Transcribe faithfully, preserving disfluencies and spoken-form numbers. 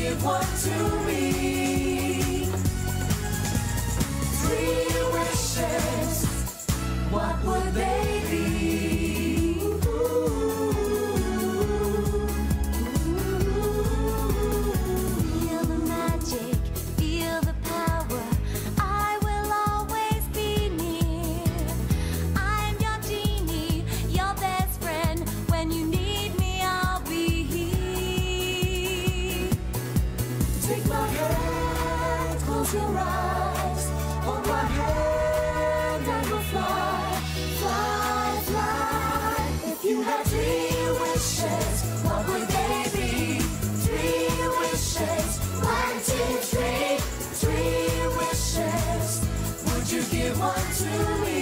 give one to me? Three wishes, what would they be? Feel the magic, feel the power. I will always be near. I'm your genie, your best friend. When you need me, I'll be here. Take my hand, close your eyes. Hold my hand and we'll fly, fly, fly. If you had three wishes, what would they be? Three wishes, one, two, three. Three wishes, would you give one to me?